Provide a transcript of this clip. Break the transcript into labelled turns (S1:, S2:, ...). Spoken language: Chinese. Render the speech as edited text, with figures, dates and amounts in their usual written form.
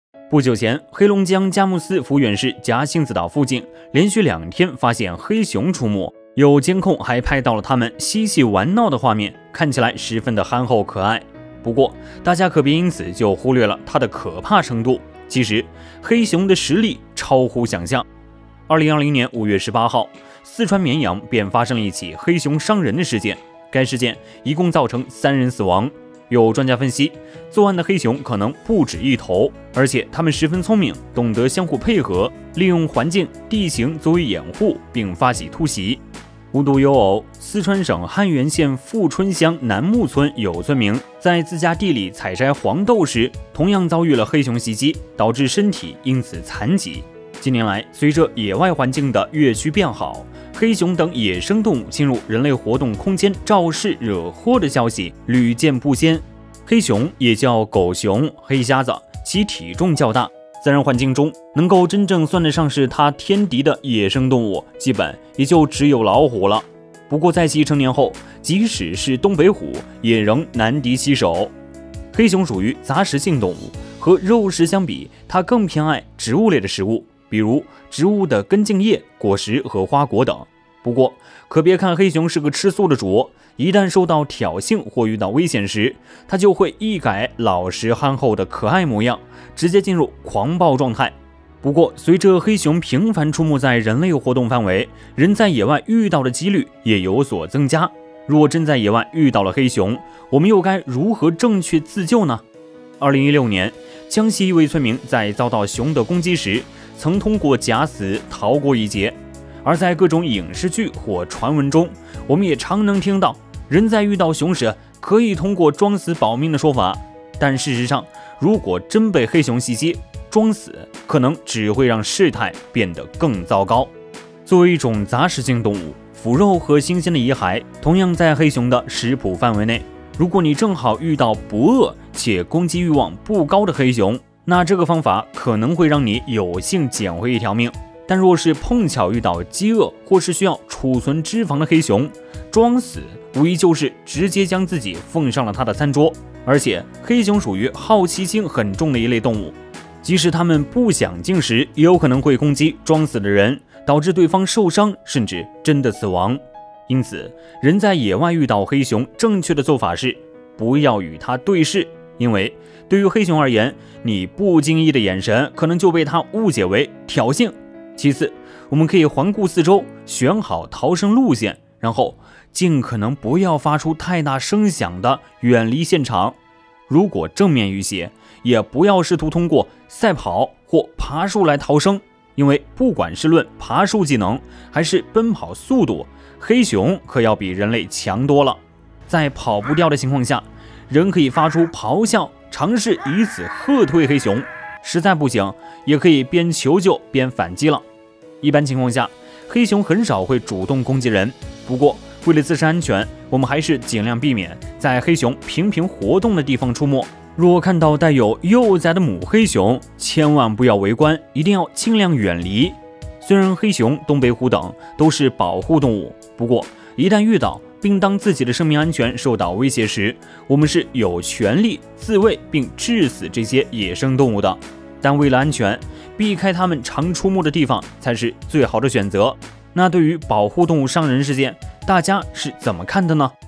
S1: 不久前，黑龙江佳木斯抚远市夹星子岛附近连续2天发现黑熊出没，有监控还拍到了它们嬉戏玩闹的画面，看起来十分的憨厚可爱。不过，大家可别因此就忽略了它的可怕程度。其实，黑熊的实力超乎想象。2020年5月18号，四川绵阳便发生了一起黑熊伤人的事件，该事件一共造成3人死亡。有专家分析，作案的黑熊可能不止一头，而且它们十分聪明，懂得相互配合，利用环境、地形作为掩护，并发起突袭。无独有偶，四川省汉源县富春乡南木村有村民在自家地里采摘黄豆时，同样遭遇了黑熊袭击，导致身体因此残疾。近年来，随着野外环境的越趋变好，黑熊等野生动物侵入人类活动空间肇事惹祸的消息屡见不鲜。黑熊也叫狗熊、黑瞎子，其体重较大，自然环境中能够真正算得上是它天敌的野生动物，基本也就只有老虎了。不过在其成年后，即使是东北虎，也仍难敌其手。黑熊属于杂食性动物，和肉食相比，它更偏爱植物类的食物，比如植物的根茎叶、果实和花果等。不过，可别看黑熊是个吃素的主，一旦受到挑衅或遇到危险时，它就会一改老实憨厚的可爱模样，直接进入狂暴状态。不过，随着黑熊频繁出没在人类活动范围，人在野外遇到的几率也有所增加。若真在野外遇到了黑熊，我们又该如何正确自救呢？2016年，江西一位村民在遭到熊的攻击时，曾通过假死逃过一劫。而在各种影视剧或传闻中，我们也常能听到人在遇到熊时可以通过装死保命的说法。但事实上，如果真被黑熊袭击，装死可能只会让事态变得更糟糕。作为一种杂食性动物，腐肉和新鲜的遗骸同样在黑熊的食谱范围内。如果你正好遇到不饿且攻击欲望不高的黑熊，那这个方法可能会让你有幸捡回一条命。但若是碰巧遇到饥饿或是需要储存脂肪的黑熊，装死无疑就是直接将自己奉上了它的餐桌。而且黑熊属于好奇心很重的一类动物，即使它们不想进食，也有可能会攻击装死的人，导致对方受伤甚至真的死亡。因此，人在野外遇到黑熊，正确的做法是不要与它对视，因为对于黑熊而言，你不经意的眼神可能就被它误解为挑衅。其次，我们可以环顾四周，选好逃生路线，然后尽可能不要发出太大声响的远离现场。如果正面遇袭，也不要试图通过赛跑或爬树来逃生，因为不管是论爬树技能还是奔跑速度，黑熊可要比人类强多了。在跑不掉的情况下，人可以发出咆哮，尝试以此喝退黑熊，实在不行，也可以边求救边反击了。一般情况下，黑熊很少会主动攻击人，不过为了自身安全，我们还是尽量避免在黑熊频频活动的地方出没。若看到带有幼崽的母黑熊，千万不要围观，一定要尽量远离。虽然黑熊、东北虎等都是保护动物，不过一旦遇到并当自己的生命安全受到威胁时，我们是有权利自卫并致死这些野生动物的。但为了安全，避开它们常出没的地方才是最好的选择。那对于保护动物伤人事件，大家是怎么看的呢？